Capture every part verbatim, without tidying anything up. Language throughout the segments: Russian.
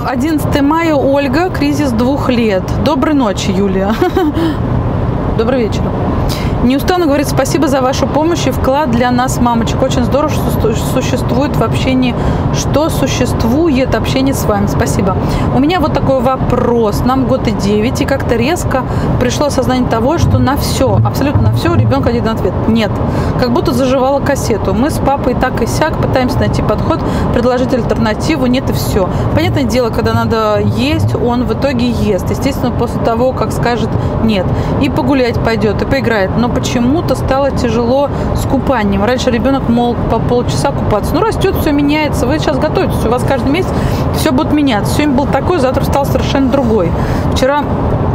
одиннадцатое мая, Ольга, кризис двух лет. Доброй ночи, Юлия. Добрый вечер. Не устану говорить спасибо за вашу помощь и вклад для нас, мамочек. Очень здорово, что существует в общении, что существует общение с вами. Спасибо. У меня вот такой вопрос. Нам год и девять, и как-то резко пришло осознание того, что на все, абсолютно на все у ребенка один ответ. Нет. Как будто заживала кассету. Мы с папой так и сяк пытаемся найти подход, предложить альтернативу. Нет, и все. Понятное дело, когда надо есть, он в итоге ест. Естественно, после того, как скажет нет. И погулять пойдет, и поиграет. Но почему-то стало тяжело с купанием. Раньше ребенок мог по полчаса купаться. Ну, растет, все меняется. Вы сейчас готовитесь, у вас каждый месяц все будет меняться. Сегодня был такой, завтра стал совершенно другой. Вчера,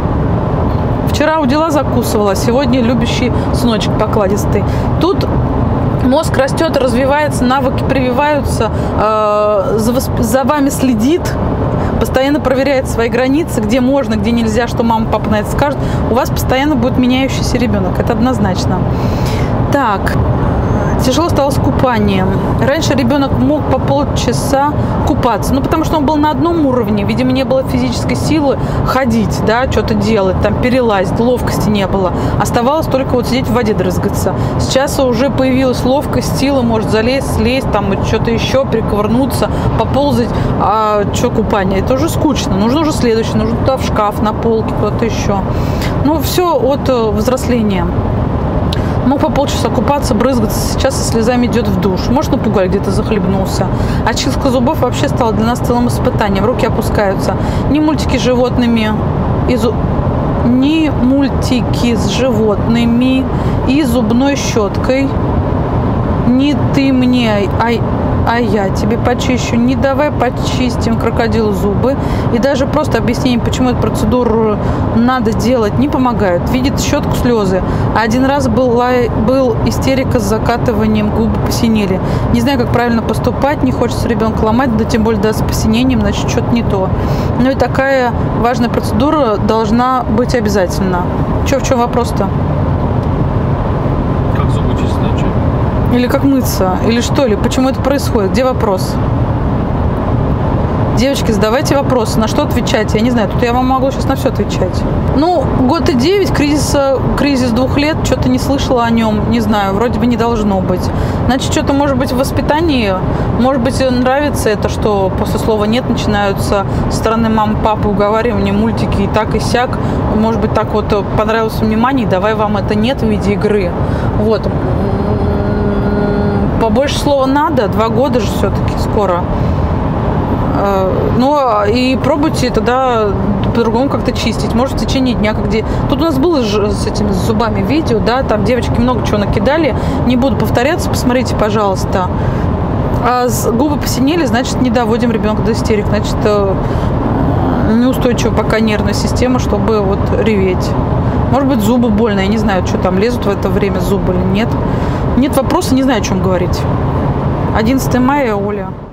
вчера у дела закусывала, сегодня любящий сыночек покладистый. Тут мозг растет, развивается, навыки прививаются, э, за, за вами следит, постоянно проверяет свои границы, где можно, где нельзя, что мама, папа на это скажут. У вас постоянно будет меняющийся ребенок, это однозначно. Так, тяжело стало с купанием. Раньше ребенок мог по полчаса купаться, ну, потому что он был на одном уровне, видимо, не было физической силы ходить, да, что-то делать, там, перелазить, ловкости не было. Оставалось только вот сидеть в воде дрызгаться. Сейчас уже появилась ловкость, сила, может залезть, слезть, там, что-то еще, перековырнуться, поползать. А что купание? Это уже скучно. Нужно уже следующее, нужно туда в шкаф, на полке, куда-то еще. Ну, все от взросления. Мог по полчаса купаться, брызгаться, сейчас со слезами идет в душ. Может, напугали, где-то захлебнулся. А чистка зубов вообще стала для нас целым испытанием. Руки опускаются. Ни мультики с животными, и зу... ни мультики с животными и зубной щеткой. Не ты мне, а, а я тебе почищу. Не давай почистим крокодилу зубы. И даже просто объяснение, почему эту процедуру надо делать, не помогают. Видит щетку, слезы. А один раз был, лай, был истерика с закатыванием, губы посинели. Не знаю, как правильно поступать, не хочется ребенка ломать, да тем более да, с посинением, значит, что-то не то. Ну и такая важная процедура должна быть обязательно. Че, в чем вопрос-то? Или как мыться, или что, или почему это происходит, где вопрос? Девочки, задавайте вопросы, на что отвечать, я не знаю, тут я вам могу сейчас на все отвечать. Ну, год и девять, кризис, кризис двух лет, что-то не слышала о нем, не знаю, вроде бы не должно быть. Значит, что-то может быть в воспитании, может быть нравится это, что после слова «нет» начинаются со стороны мамы, папы уговаривания, мультики и так и сяк. Может быть, так вот понравилось внимание, давай вам это «нет» в виде игры. Вот. Побольше слова надо, два года же все-таки скоро. Ну, и пробуйте тогда по-другому как-то чистить. Может, в течение дня, где... Тут у нас было же с этими зубами видео, да, там девочки много чего накидали. Не буду повторяться, посмотрите, пожалуйста. А губы посинели, значит, не доводим ребенка до истерик. Значит, неустойчива пока нервная система, чтобы вот реветь. Может быть, зубы больно, я не знаю, что там, лезут в это время зубы или нет. Нет вопроса, не знаю, о чем говорить. одиннадцатое мая, Оля.